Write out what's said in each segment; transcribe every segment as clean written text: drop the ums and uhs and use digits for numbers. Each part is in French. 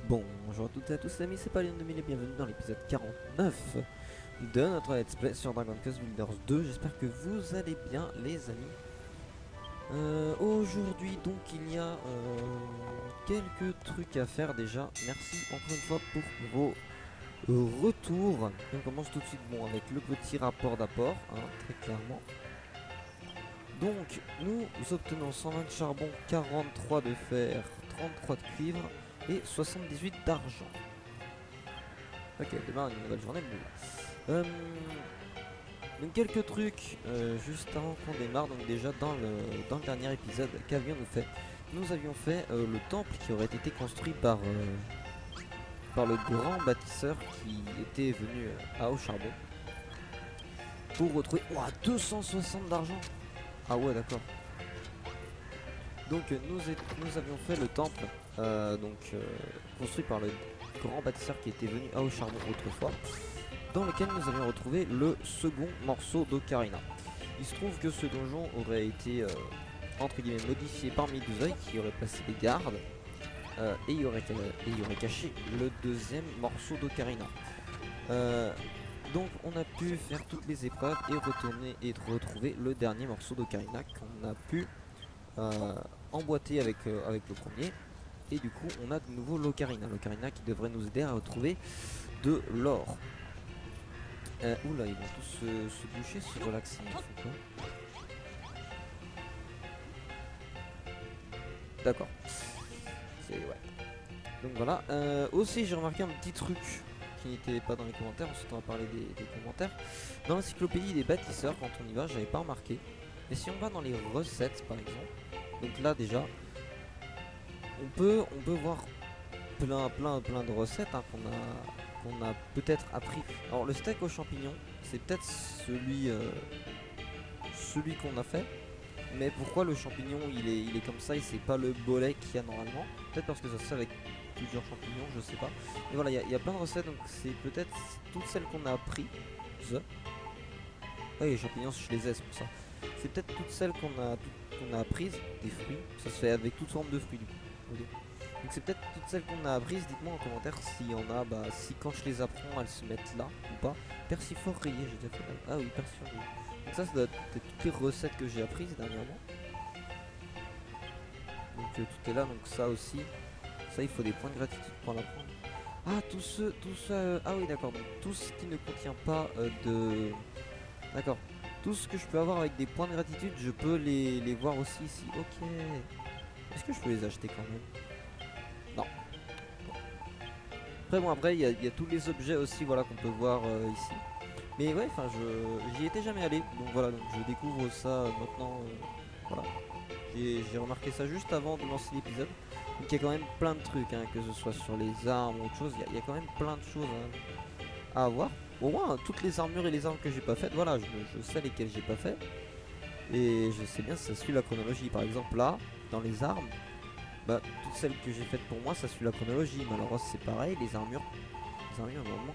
Bonjour à toutes et à tous les amis, c'est Pallion 2000 et bienvenue dans l'épisode 49 de notre Let's Play sur Dragon Quest Builders 2. J'espère que vous allez bien les amis. Aujourd'hui donc il y a quelques trucs à faire déjà. Merci encore une fois pour vos retours. Et on commence tout de suite avec le petit rapport d'apport, très clairement. Donc nous obtenons 120 de charbon, 43 de fer, 33 de cuivre et 78 d'argent. Ok, demain une nouvelle journée. Donc quelques trucs juste avant qu'on démarre. Donc déjà dans le dernier épisode, qu'avions-nous fait? Nous avions fait le temple qui aurait été construit par le grand bâtisseur qui était venu à au charbon pour retrouver 260 d'argent. Ah ouais, d'accord. Donc nous avions fait le temple construit par le grand bâtisseur qui était venu à au charbon autrefois, dans lequel nous avions retrouvé le second morceau d'Ocarina. Il se trouve que ce donjon aurait été entre guillemets modifié par Medusa qui aurait placé des gardes et il y aurait caché le deuxième morceau d'Ocarina. Donc on a pu faire toutes les épreuves et retourner et retrouver le dernier morceau d'Ocarina qu'on a pu emboîter avec le premier. Et du coup on a de nouveau l'Ocarina qui devrait nous aider à retrouver de l'or. Oula, ils vont tous se boucher, se relaxer. D'accord. C'est ouais. Donc voilà. Aussi j'ai remarqué un petit truc qui n'était pas dans les commentaires. Ensuite on va parler des commentaires. Dans l'encyclopédie des bâtisseurs, quand on y va, j'avais pas remarqué. Mais si on va dans les recettes par exemple, donc là déjà on peut voir plein de recettes qu'on a peut-être appris. Alors le steak aux champignons, c'est peut-être celui qu'on a fait. Mais pourquoi le champignon il est comme ça et c'est pas le bolet qu'il y a normalement? Peut-être parce que ça se fait avec plusieurs champignons, je sais pas. Mais voilà, il y a plein de recettes, donc c'est peut-être toutes celles qu'on a appris. Ouais, les champignons je les ai, c'est pour ça. C'est peut-être toutes celles qu'on a apprises, des fruits. Ça se fait avec toutes formes de fruits du coup. Okay. Donc c'est peut-être toutes celles qu'on a apprises. Dites-moi en commentaire s'il y en a, si quand je les apprends elles se mettent là ou pas. Persifore rayé, j'ai déjà fait. Ah oui, persifore rayé. Donc ça doit être toutes les recettes que j'ai apprises dernièrement. Donc tout est là, donc ça aussi. Ça il faut des points de gratitude pour l'apprendre. Ah tout ce ah oui d'accord, donc tout ce qui ne contient pas de. D'accord. Tout ce que je peux avoir avec des points de gratitude, je peux les voir aussi ici. Ok. Est-ce que je peux les acheter quand même? Non. Après bon, après il y a tous les objets aussi, voilà, qu'on peut voir ici. Mais ouais, enfin j'y étais jamais allé, donc voilà, donc je découvre ça maintenant. Voilà. J'ai remarqué ça juste avant de lancer l'épisode. Donc il y a quand même plein de trucs, que ce soit sur les armes ou autre chose, il y a quand même plein de choses à avoir. Au moins toutes les armures et les armes que j'ai pas faites, voilà, je sais lesquelles j'ai pas fait. Et je sais bien si ça suit la chronologie. Par exemple là, dans les armes, toutes celles que j'ai faites pour moi, ça suit la chronologie. Malheureusement c'est pareil, les armures normalement.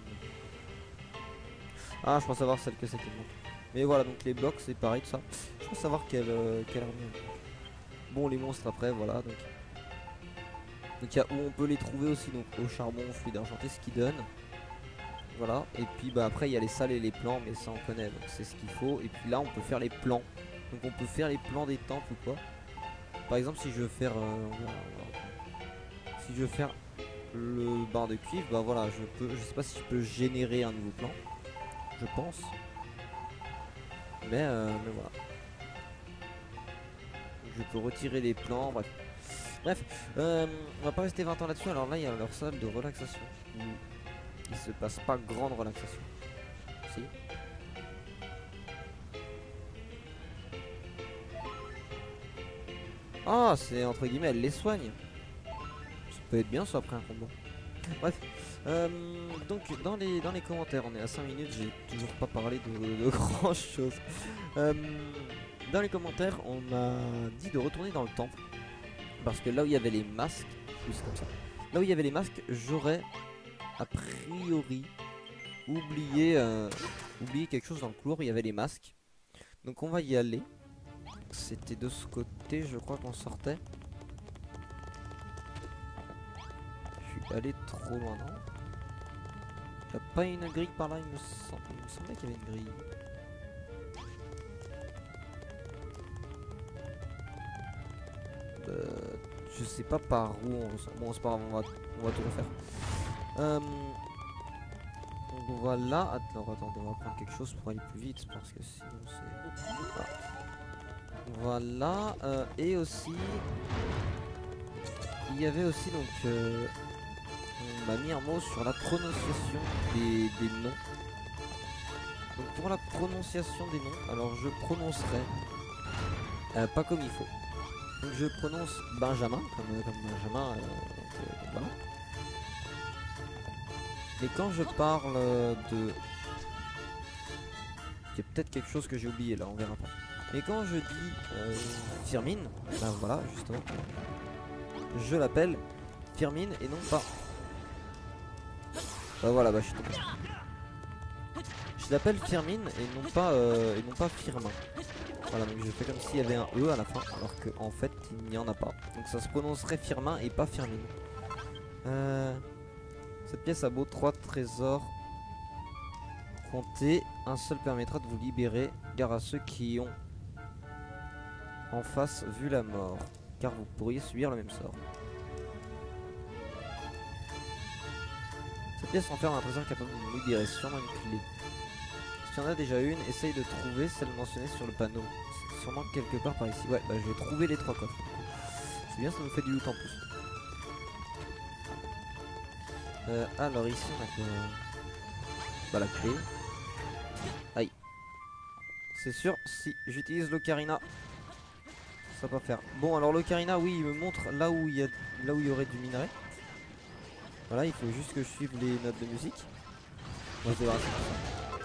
Ah, je pense savoir celle que c'est qui me manque. Mais voilà, donc les blocs c'est pareil, tout ça. Je pense savoir quelle armure. Bon, les monstres après, voilà. Donc il y a où on peut les trouver aussi, donc au charbon, aux fruits d'argenté, ce qui donne. Voilà, et puis après il y a les salles et les plans, mais ça on connaît, donc c'est ce qu'il faut. Et puis là on peut faire les plans, donc on peut faire les plans des temples ou quoi. Par exemple si je veux faire le bain de cuivre, voilà, je sais pas si je peux générer un nouveau plan, je pense, mais voilà, je peux retirer les plans, bref, on va pas rester 20 ans là-dessus. Alors là il y a leur salle de relaxation où il se passe pas grande relaxation. Si. Ah, c'est entre guillemets, elle les soigne. Ça peut être bien ça après un combat. Bref, donc dans les commentaires, on est à 5 minutes, j'ai toujours pas parlé de grand chose. Dans les commentaires, on m'a dit de retourner dans le temple. Parce que là où il y avait les masques, juste comme ça. Là où il y avait les masques, j'aurais a priori oublié quelque chose dans le couloir où il y avait les masques. Donc on va y aller. C'était de ce côté, je crois qu'on sortait. Je suis aller trop loin, non? Y'a pas une grille par là, il me semblait qu'il y avait une grille. Je sais pas par où bon c'est pas grave, on va tout refaire. Donc voilà, attends, on va prendre quelque chose pour aller plus vite parce que sinon c'est... Voilà, et aussi... Il y avait aussi donc... on m'a mis un mot sur la prononciation des noms. Donc pour la prononciation des noms, alors je prononcerai pas comme il faut. Donc je prononce Benjamin, comme Benjamin, voilà. Mais quand je parle de... Il y a peut-être quelque chose que j'ai oublié là, on verra pas. Mais quand je dis Firmine, ben voilà, justement, je l'appelle Firmine et non pas... Bah voilà, bah je suis tombé. Je l'appelle Firmine et non pas Firmin. Voilà, donc je fais comme s'il y avait un E à la fin, alors qu'en fait il n'y en a pas. Donc ça se prononcerait Firmin et pas Firmine. Cette pièce a beau 3 trésors comptés, un seul permettra de vous libérer, gare à ceux qui ont en face vu la mort, car vous pourriez subir le même sort. Cette pièce renferme un trésor capable de vous libérer, sûrement une clé. Si tu en as déjà une, essaye de trouver celle mentionnée sur le panneau. C'est sûrement quelque part par ici. Ouais, bah je vais trouver les 3 coffres. C'est bien, ça nous fait du loot en plus. Alors ici on a quoi? Bah la clé. Aïe. C'est sûr, si j'utilise l'ocarina, ça va pas faire. Bon alors l'ocarina, oui, il me montre là où il y aurait du minerai. Voilà, il faut juste que je suive les notes de musique. On va se débarrasser de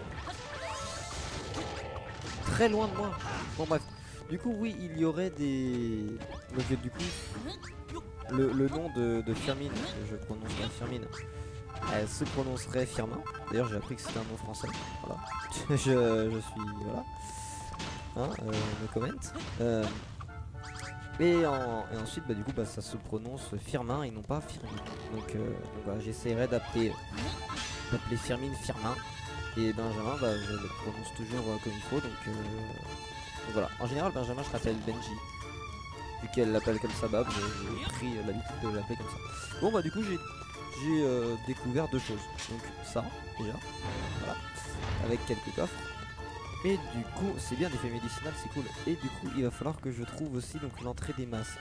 ça. Très loin de moi. Bon bref. Du coup oui, il y aurait des... Donc du coup, le nom de Firmine, je prononce bien Firmine, elle se prononcerait Firmin. D'ailleurs j'ai appris que c'était un mot français. Voilà. je suis... Voilà. Hein, no comment. Et ensuite bah, du coup bah, ça se prononce Firmin et non pas Firmine. Donc voilà, j'essaierai d'appeler Firmine Firmin. Et Benjamin bah, je le prononce toujours comme il faut. Donc voilà. En général Benjamin je l'appelle Benji. Vu qu'elle l'appelle comme ça, bah j'ai pris l'habitude de l'appeler comme ça. Bon bah du coup j'ai découvert 2 choses. Donc ça déjà, voilà, avec quelques coffres. Et du coup c'est bien, l'effet médicinal c'est cool. Et du coup il va falloir que je trouve aussi donc l'entrée des masques.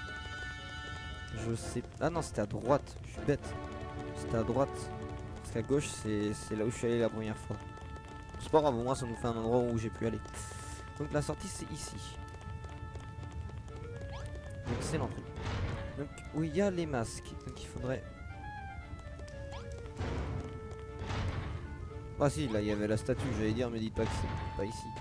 Je sais... Ah non c'était à droite, je suis bête. C'était à droite. Parce qu'à gauche c'est là où je suis allé la première fois. C'est pas grave, au moins ça nous fait un endroit où j'ai pu aller. Donc la sortie c'est ici. Donc c'est l'entrée. Donc où il y a les masques. Donc il faudrait... Ah si, là il y avait la statue, j'allais dire, me dites pas que c'est pas ici.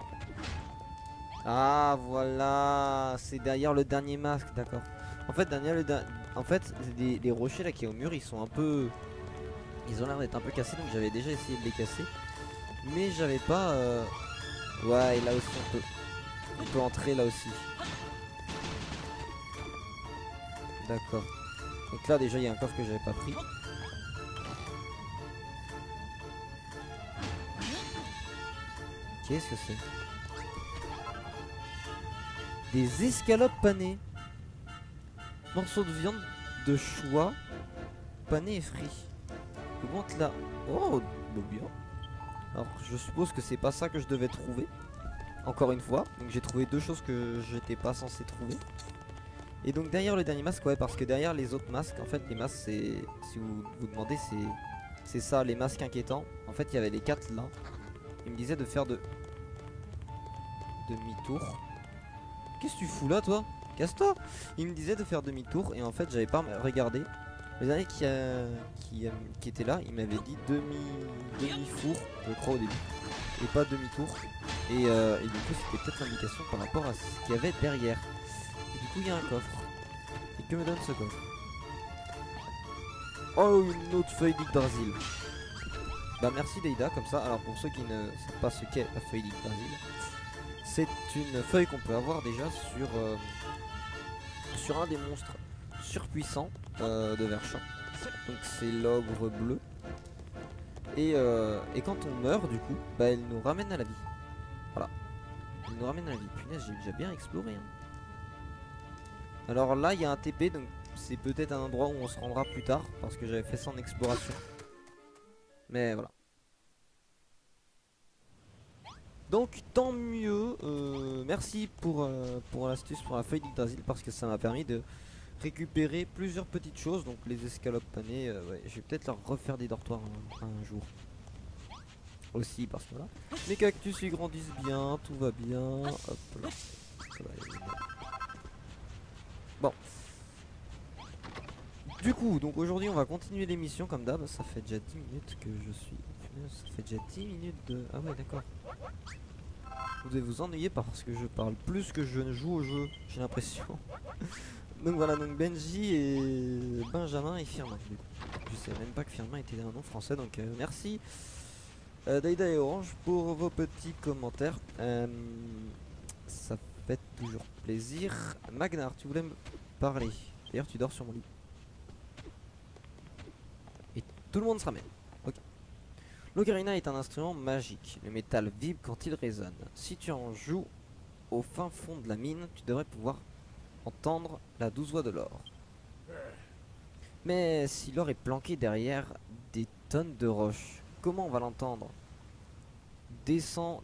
Ah voilà, c'est derrière le dernier masque, d'accord. En fait derrière les rochers là qui est au mur, ils sont un peu... Ils ont l'air d'être un peu cassés, donc j'avais déjà essayé de les casser. Mais j'avais pas... Ouais, et là aussi on peut entrer là aussi. D'accord. Donc là déjà il y a un coffre que j'avais pas pris. Qu'est-ce que c'est? Des escalopes panées. Morceaux de viande de choix pané et frit. Augmente là. Oh, bien. Alors je suppose que c'est pas ça que je devais trouver. Encore une fois. Donc j'ai trouvé 2 choses que j'étais pas censé trouver. Et donc derrière le dernier masque, ouais, parce que derrière les autres masques, en fait les masques c'est... Si vous vous demandez, c'est ça, les masques inquiétants. En fait il y avait les 4 là. Il me disait de faire demi-tour. Qu'est-ce que tu fous là toi? Casse-toi. Il me disait de faire demi-tour et en fait j'avais pas regardé. Le dernier qui était là, il m'avait dit demi-four, je crois au début. Et pas demi-tour. Et du coup c'était peut-être l'indication par rapport à ce qu'il y avait derrière. Et du coup il y a un coffre. Et que me donne ce coffre? Oh, une autre feuille d'Yggdrasil. Bah merci Deida, comme ça. Alors pour ceux qui ne savent pas ce qu'est la feuille d'Yggdrasil, c'est une feuille qu'on peut avoir déjà sur un des monstres surpuissants de Verschamp. Donc c'est l'ogre bleu. Et quand on meurt du coup, bah elle nous ramène à la vie. Voilà. Elle nous ramène à la vie. Punaise, j'ai déjà bien exploré. Hein. Alors là, il y a un TP, donc c'est peut-être un endroit où on se rendra plus tard, parce que j'avais fait ça en exploration. Mais voilà. Donc tant mieux. Merci pour l'astuce, pour la feuille d'Yggdrasil, parce que ça m'a permis de récupérer plusieurs petites choses. Donc les escalopes panées, ouais, je vais peut-être leur refaire des dortoirs un jour. Aussi parce que voilà. Mes cactus ils grandissent bien, tout va bien. Hop là. Ça va aller. Bon. Du coup, donc aujourd'hui on va continuer l'émission comme d'hab. Ça fait déjà 10 minutes que je suis. Ça fait déjà 10 minutes de. Ah ouais d'accord. Vous devez vous ennuyer parce que je parle plus que je ne joue au jeu, j'ai l'impression. Donc voilà, donc Benji et Benjamin et Firmin. Je sais même pas que Firmin était un nom français, donc merci Daïda et Orange pour vos petits commentaires. Ça fait toujours plaisir. Magnar, tu voulais me parler. D'ailleurs, tu dors sur mon lit. Et tout le monde se ramène. Ok. L'ocarina est un instrument magique. Le métal vibre quand il résonne. Si tu en joues au fin fond de la mine, tu devrais pouvoir entendre la douce voix de l'or. Mais si l'or est planqué derrière des tonnes de roches, comment on va l'entendre? Descends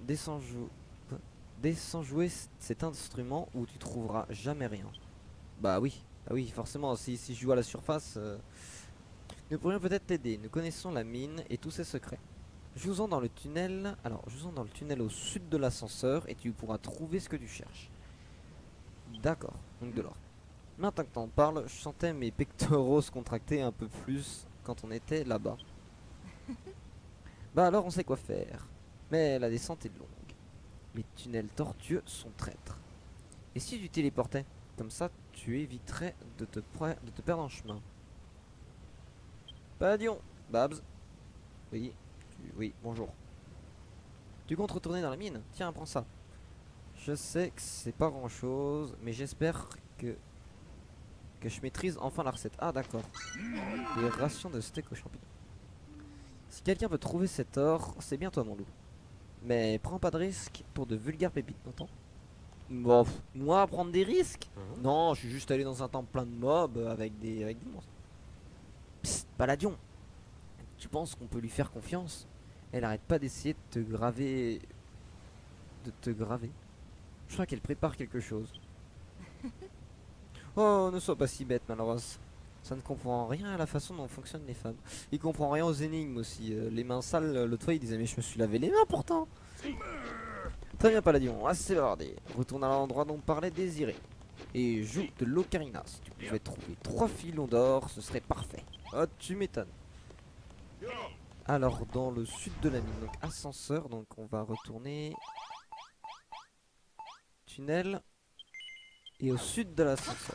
jouer cet instrument où tu trouveras jamais rien. Bah oui, forcément, si je joue à la surface, nous pourrions peut-être t'aider. Nous connaissons la mine et tous ses secrets. Joue-en dans le tunnel. Alors, joue-en dans le tunnel au sud de l'ascenseur et tu pourras trouver ce que tu cherches. D'accord, donc de l'or. Maintenant que t'en parles, je sentais mes pectoraux se contracter un peu plus quand on était là-bas. Bah alors on sait quoi faire. Mais la descente est longue. Les tunnels tortueux sont traîtres. Et si tu téléportais? Comme ça, tu éviterais de te perdre en chemin. Padion, Babs. Oui, oui, bonjour. Tu comptes retourner dans la mine? Tiens, prends ça. Je sais que c'est pas grand chose, mais j'espère que je maîtrise enfin la recette. Ah d'accord. Des rations de steak aux champignons. Si quelqu'un peut trouver cet or, c'est bien toi mon loup. Mais prends pas de risques pour de vulgaires pépites, t'entends? Bon, moi prendre des risques? Non, je suis juste allé dans un temple plein de mobs avec des monstres. Psst, Paladion. Tu penses qu'on peut lui faire confiance? Elle arrête pas d'essayer de te graver. Je crois qu'elle prépare quelque chose. Oh, ne sois pas si bête, malheureuse. Ça ne comprend rien à la façon dont fonctionnent les femmes. Il comprend rien aux énigmes aussi. Les mains sales, l'autre fois il disait mais je me suis lavé les mains pourtant. Très bien Palladion, assez bavardé. Retourne à l'endroit dont parlait Désiré. Et joue de l'ocarina. Si tu pouvais trouver 3 filons d'or, ce serait parfait. Oh tu m'étonnes. Alors dans le sud de la mine, donc ascenseur, donc on va retourner. Tunnel. Et au sud de l'ascenseur.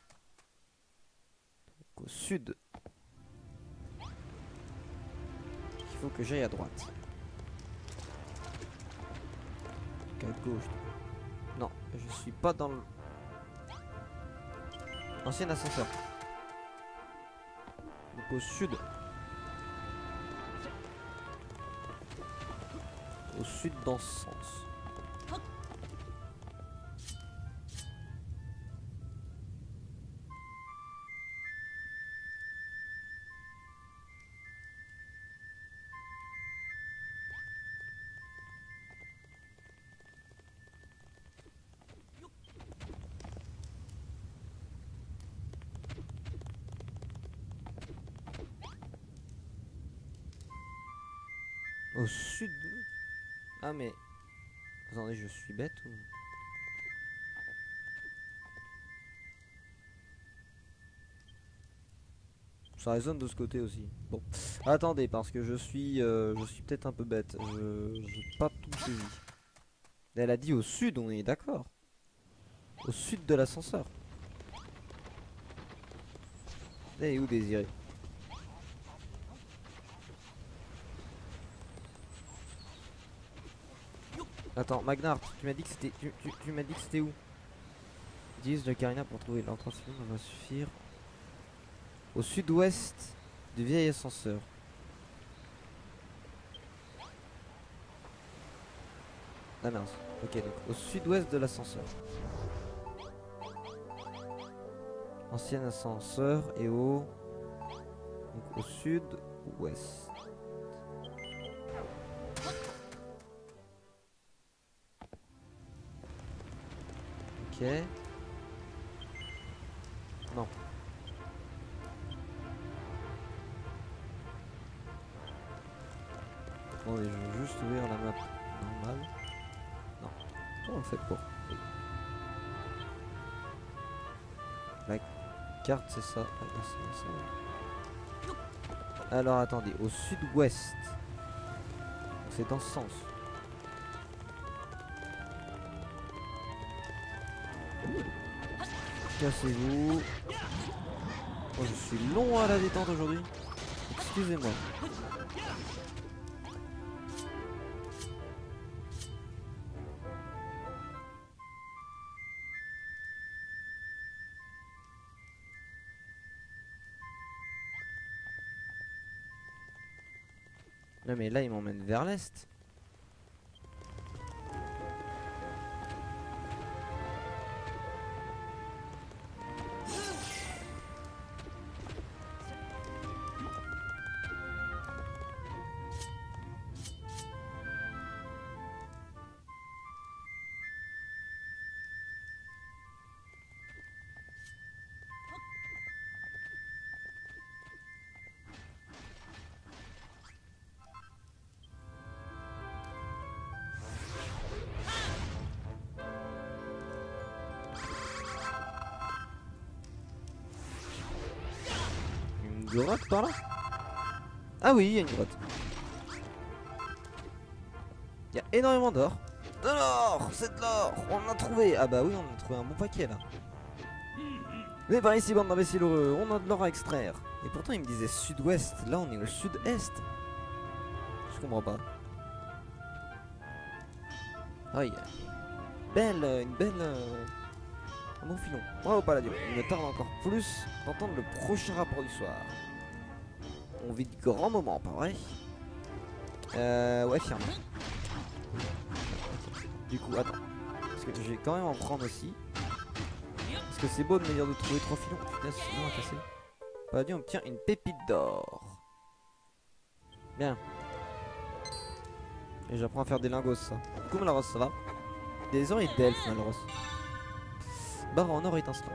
Au sud. Il faut que j'aille à droite. À gauche. Non, je suis pas dans le... ancien ascenseur. Donc au sud. Au sud dans ce sens. Au sud. Ah mais... Attendez, je suis bête ou... Ça résonne de ce côté aussi. Bon. Attendez, parce que je suis peut-être un peu bête. J'ai pas tout saisi. Elle a dit au sud, on est d'accord. Au sud de l'ascenseur. Elle est où Désiré? Attends, Magnar, tu m'as dit que c'était... Tu m'as dit que c'était où? Utilise le Carina pour trouver l'entrée, ça va suffire. Au sud-ouest du vieil ascenseur. Ah mince. Ok, donc au sud-ouest de l'ascenseur. Ancien ascenseur et donc au sud-ouest. Ok. Non. Attendez, je vais juste ouvrir la map normale. Non. Comment on fait pour... Oui. La carte c'est ça. Ah, là, c'est ça. Alors attendez, au sud-ouest. C'est dans ce sens. Cassez-vous. Oh, je suis long à la détente aujourd'hui. Excusez-moi. Non mais là il m'emmène vers l'est. Une grotte par là? Ah oui, il y a une grotte. Il y a énormément d'or. De l'or! C'est de l'or! On en a trouvé! Ah bah oui, on a trouvé un bon paquet là. Mais par ici, bande d'imbéciles heureux, on a de l'or à extraire. Et pourtant il me disait sud-ouest, là on est au sud-est. Je comprends pas. Aïe. Une belle... un bon filon. Bravo Palladio. Il me tarde encore plus d'entendre le prochain rapport du soir. On vit de grands moments, pas vrai? Ouais, firme. Du coup, attends. Parce que je vais quand même en prendre aussi. Parce que c'est beau de me dire de trouver 3 filons. Putain, c'est long à casser. Palladio obtient une pépite d'or. Bien. Et j'apprends à faire des lingots, ça. Coucou Malaros, ça va? Des oreilles d'elfe, Malaros. Barre en or étincelant.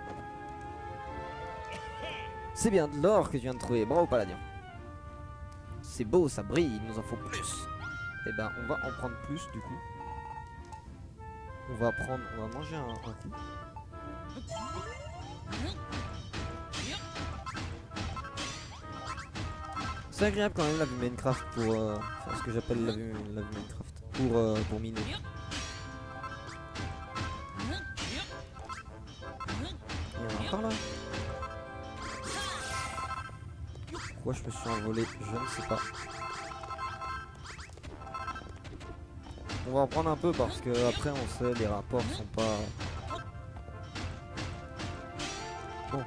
C'est bien de l'or que je viens de trouver. Bravo Paladin. C'est beau, ça brille, il nous en faut plus. Et ben on va en prendre plus du coup. On va manger un coup. C'est agréable quand même la vue Minecraft pour enfin, ce que j'appelle la vue Minecraft pour miner. Il y en a par là. Pourquoi je me suis envolé, je ne sais pas. On va en prendre un peu parce que après on sait les rapports sont pas bon.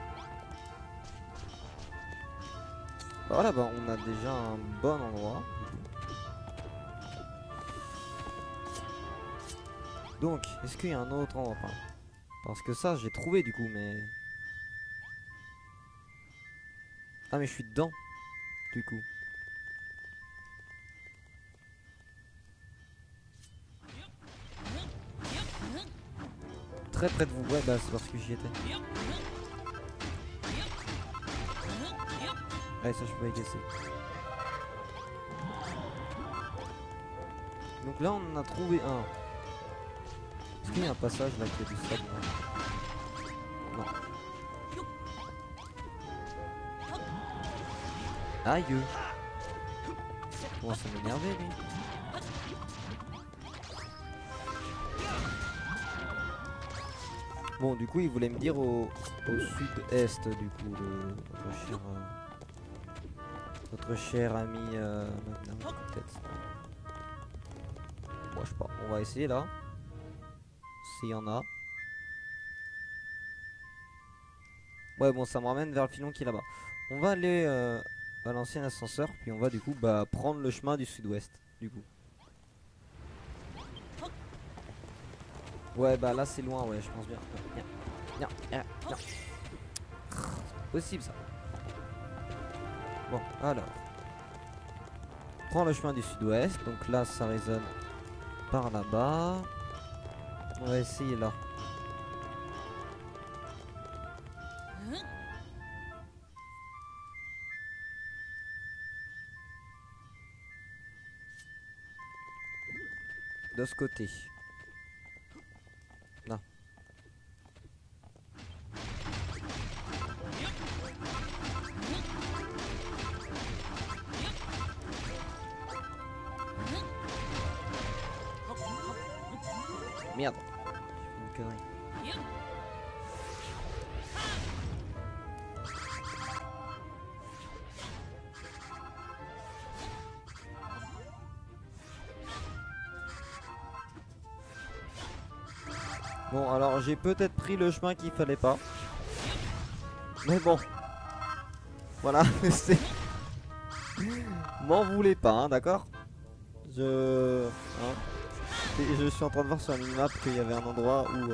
Voilà, bah on a déjà un bon endroit. Donc, est-ce qu'il y a un autre endroit? Parce que ça j'ai trouvé du coup, mais ah mais je suis dedans du coup. Très près de vous, ouais bah c'est parce que j'y étais. Allez, ça je peux y casser. Donc là on en a trouvé un. Est-ce qu'il y a un passage là qui a du sable? Non. Aïe. Bon, ça m'énervait lui. Bon, du coup, il voulait me dire au sud-est, du coup, notre cher ami maintenant, peut-être. Bon, je sais pas. On va essayer là. S'il y en a. Ouais, bon, ça me ramène vers le filon qui est là-bas. On va aller balancer un ascenseur, puis on va du coup bah prendre le chemin du sud-ouest du coup. Ouais bah là c'est loin, ouais je pense bien. Viens, viens, viens. C'est possible ça. Bon alors. Prends le chemin du sud-ouest, donc là ça résonne par là-bas. On va essayer là. De ce côté. Là. Merde. J'ai fait une connerie. Bon alors j'ai peut-être pris le chemin qu'il fallait pas. Mais bon. Voilà, c'est... M'en voulez pas, hein, d'accord. Je suis en train de voir sur la minimap qu'il y avait un endroit où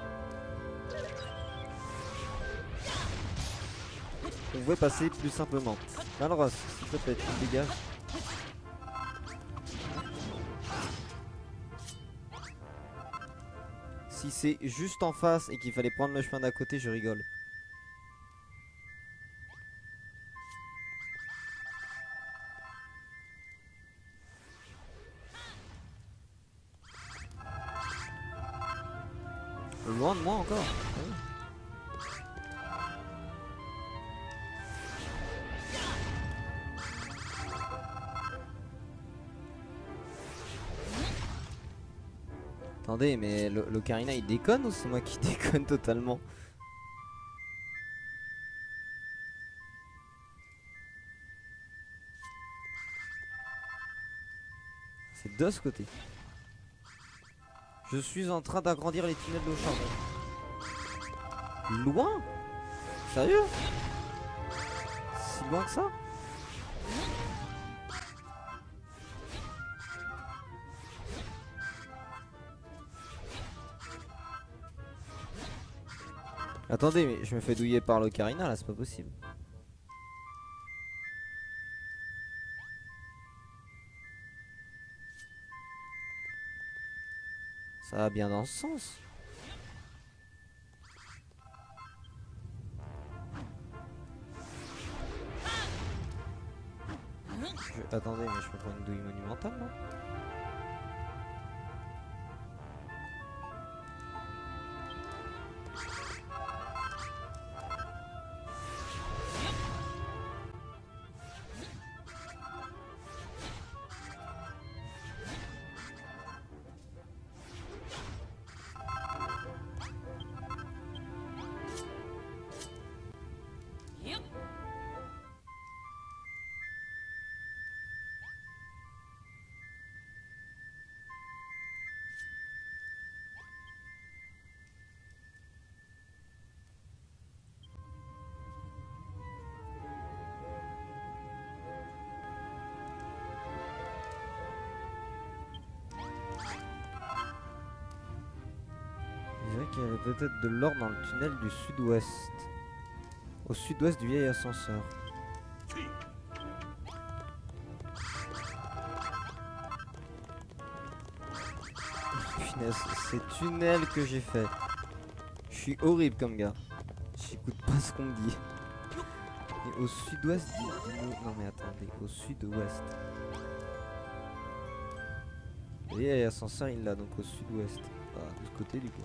on pouvait passer plus simplement. Alors, s'il te plaît, tu dégages. Si c'est juste en face et qu'il fallait prendre le chemin d'à côté, je rigole. Loin de moi encore. Oui. Attendez, mais l'Ocarina il déconne ou c'est moi qui déconne totalement? C'est de ce côté. Je suis en train d'agrandir les tunnels d'eau charbon. Loin? Sérieux? Si loin que ça? Attendez, mais je me fais douiller par l'Ocarina là, c'est pas possible. Ça va bien dans ce sens. Attendez, mais je peux prendre une douille monumentale là? Je dirais qu'il y avait peut-être de l'or dans le tunnel du sud-ouest. Au sud-ouest du vieil ascenseur. Punaise, ces tunnels que j'ai fait. Je suis horrible comme gars. J'écoute pas ce qu'on me dit. Et au sud-ouest non mais attendez, au sud-ouest. Vous voyez l'ascenseur il l'a donc au sud-ouest. Ah, de ce côté du coup.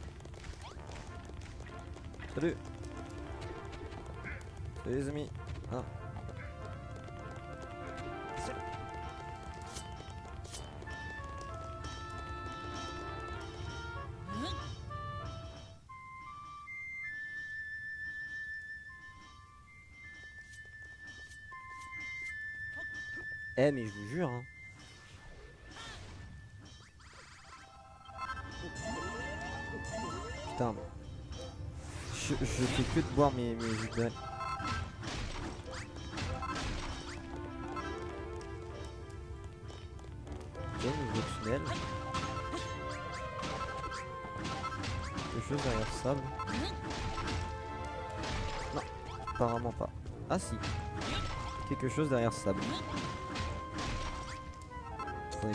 Salut. Salut les amis. Ah. Eh mais je vous jure hein. Putain mais... Je fais que de boire mes jus de balle. Ok, nouveau tunnel. Quelque chose derrière le sable. Non, apparemment pas. Ah si. Quelque chose derrière le sable. Attendez,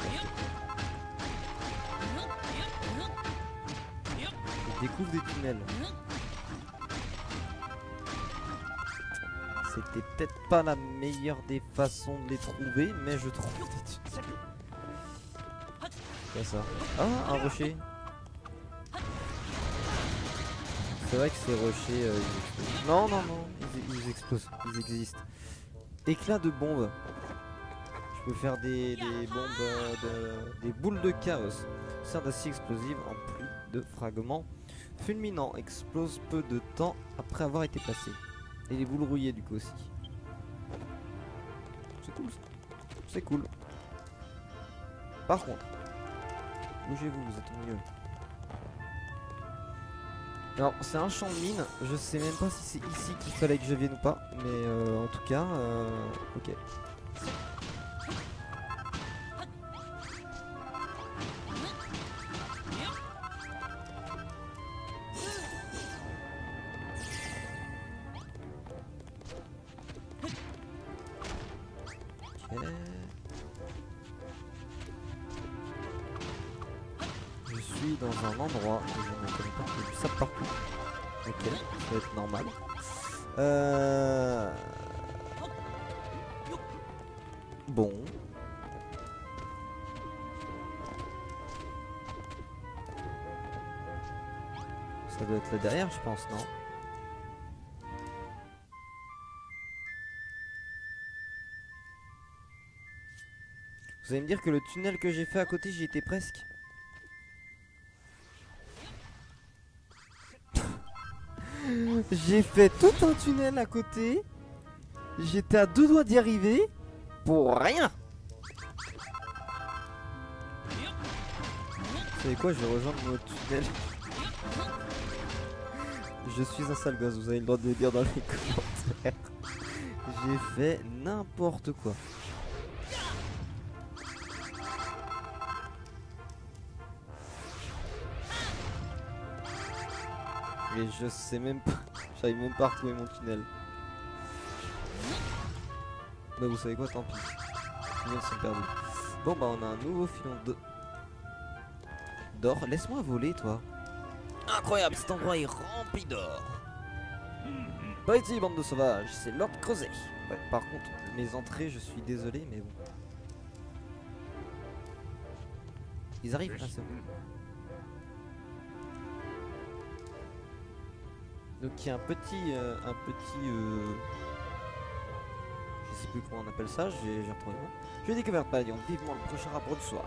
je découvre des tunnels. C'était peut-être pas la meilleure des façons de les trouver, mais je trouve des tunnels. C'est ça. Ah, un rocher. C'est vrai que ces rochers, ils explosent. Non, non, non, ils explosent, ils existent. Éclat de bombe. Je peux faire des bombes, des boules de chaos. Sert d'acier explosive en pluie de fragments. Fulminant, explose peu de temps après avoir été placé. Et les boules rouillées du coup aussi. C'est cool ça. C'est cool. Par contre, bougez-vous, vous êtes au milieu. Alors c'est un champ de mine, je sais même pas si c'est ici qu'il fallait que je vienne ou pas, mais en tout cas, ok. Ok. Je suis dans un endroit où je ne connais pas, il y a du sable partout. Ok, ça va être normal. Bon. Ça doit être là derrière, je pense, non? Vous allez me dire que le tunnel que j'ai fait à côté, j'y étais presque. J'ai fait tout un tunnel à côté. J'étais à 2 doigts d'y arriver. Pour rien. Vous savez quoi, je vais rejoindre notre tunnel. Je suis un sale gosse, vous avez le droit de le dire dans les commentaires. J'ai fait n'importe quoi. Et je sais même pas, j'arrive même pas à retrouver mon tunnel. Bah vous savez quoi, tant pis. Les tunnels sont perdus. Bon bah on a un nouveau filon d'or. Laisse-moi voler toi. Incroyable, cet endroit est rempli d'or. Pas ici bande de sauvages, c'est Lord Creuset. Ouais, par contre, mes entrées, je suis désolé mais bon. Ils arrivent, ah, c'est bon. Donc il y a un petit, je sais plus comment on appelle ça, j'ai retrouvé le nom. J'ai découvert Palion, vivement le prochain rapport du soir.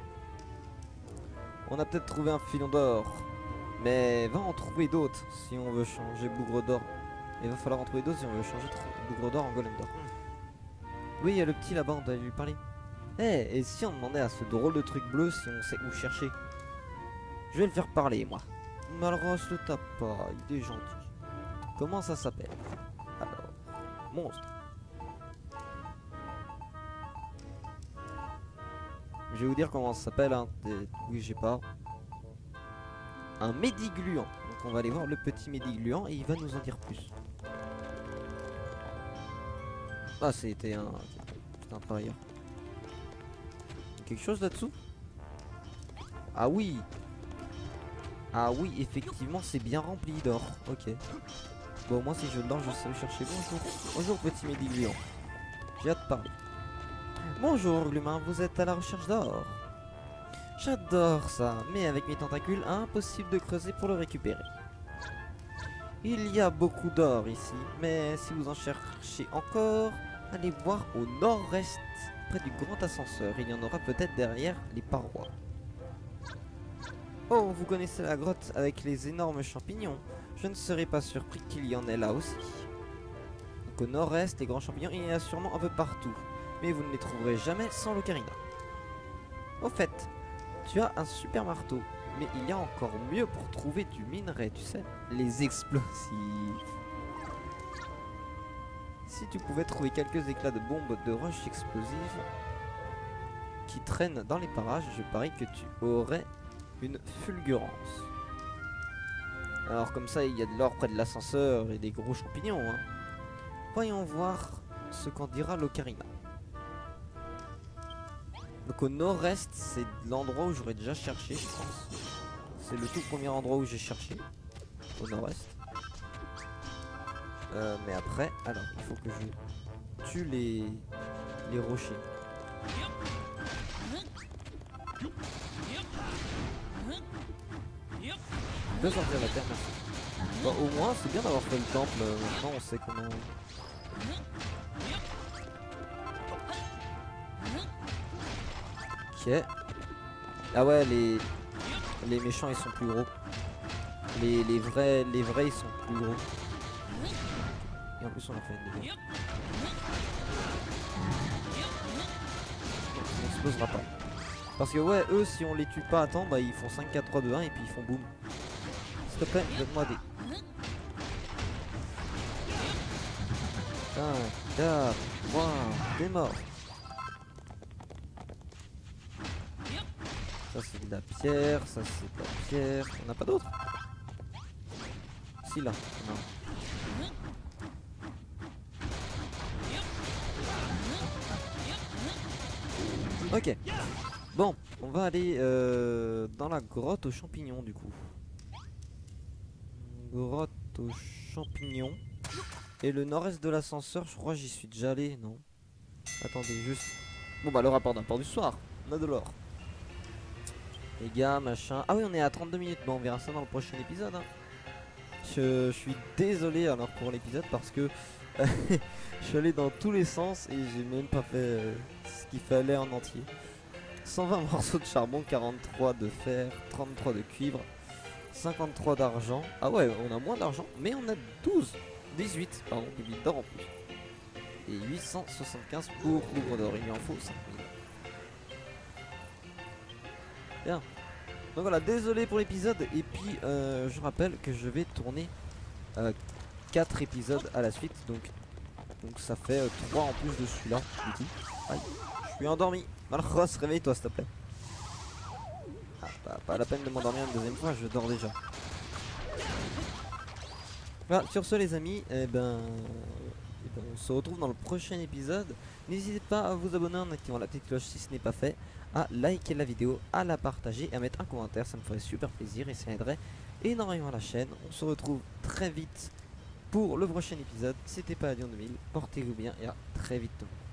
On a peut-être trouvé un filon d'or, mais va en trouver d'autres si on veut changer bougre d'or. Il va falloir en trouver d'autres si on veut changer bougre d'or en golem d'or. Oui, il y a le petit là-bas, on doit lui parler. Eh, et si on demandait à ce drôle de truc bleu si on sait où chercher? Je vais le faire parler, moi. Malros le tape pas, il est gentil. Comment ça s'appelle? Alors, monstre. Je vais vous dire comment ça s'appelle, hein. Oui, j'ai pas. Un médigluant. Donc on va aller voir le petit médigluant et il va nous en dire plus. Ah, c'était un travailleur. Quelque chose là-dessous? Ah oui. Ah oui, effectivement, c'est bien rempli d'or. Ok. Bon, moi, si je dors, je sais le chercher. Bonjour. Bonjour, petit médigluant. J'ai hâte de parler. Bonjour, l'humain, vous êtes à la recherche d'or. J'adore ça, mais avec mes tentacules, impossible de creuser pour le récupérer. Il y a beaucoup d'or ici, mais si vous en cherchez encore, allez voir au nord-est, près du grand ascenseur. Il y en aura peut-être derrière les parois. Oh, vous connaissez la grotte avec les énormes champignons? Je ne serais pas surpris qu'il y en ait là aussi. Donc au nord-est, les grands champignons, il y en a sûrement un peu partout. Mais vous ne les trouverez jamais sans l'ocarina. Au fait, tu as un super marteau. Mais il y a encore mieux pour trouver du minerai, tu sais. Les explosifs. Si tu pouvais trouver quelques éclats de bombes de roches explosives qui traîne dans les parages, je parie que tu aurais une fulgurance. Alors comme ça, il y a de l'or près de l'ascenseur et des gros champignons. Hein. Voyons voir ce qu'en dira l'ocarina. Donc au nord-est, c'est l'endroit où j'aurais déjà cherché, je pense. C'est le tout premier endroit où j'ai cherché, au nord-est. Mais après, alors, il faut que je tue les rochers. On peut sortir la terre, merci. Bon, au moins, c'est bien d'avoir fait le temple. Maintenant, on sait comment... Ok. Ah ouais, les méchants, ils sont plus gros. Les vrais, ils sont plus gros. Et en plus, on a fait une dégâts. On n'explosera pas. Parce que ouais, eux, si on les tue pas à temps, bah ils font 5, 4, 3, 2, 1 et puis ils font boum. S'il te plaît, donne-moi des... 5, 4, 3, t'es mort. Ça c'est de la pierre, ça c'est de la pierre. On n'a pas d'autre? Si là, non. Ok. Bon, on va aller dans la grotte aux champignons du coup. Grotte aux champignons. Et le nord-est de l'ascenseur, je crois que j'y suis déjà allé, non? Attendez, juste... Bon bah le rapport d'apport du soir, on a de l'or. Les gars, machin... Ah oui, on est à 32 minutes, bon on verra ça dans le prochain épisode. Hein. Je suis désolé alors pour l'épisode parce que... je suis allé dans tous les sens et j'ai même pas fait ce qu'il fallait en entier. 120 morceaux de charbon, 43 de fer, 33 de cuivre, 53 d'argent. Ah ouais, on a moins d'argent, mais on a 18 d'or en plus. Et 875 pour l'ouvre d'or, il lui en faut 5000. Bien. Donc voilà, désolé pour l'épisode. Et puis je rappelle que je vais tourner 4 épisodes à la suite. Donc ça fait 3 en plus de celui-là. Du coup, aïe, je suis endormi. Malchus, réveille-toi s'il te plaît. Ah, pas la peine de m'endormir une deuxième fois, je dors déjà. Voilà, sur ce les amis, on se retrouve dans le prochain épisode. N'hésitez pas à vous abonner en activant la petite cloche si ce n'est pas fait, à liker la vidéo, à la partager et à mettre un commentaire, ça me ferait super plaisir et ça aiderait énormément la chaîne. On se retrouve très vite pour le prochain épisode. C'était Paladin 2000, portez-vous bien et à très vite.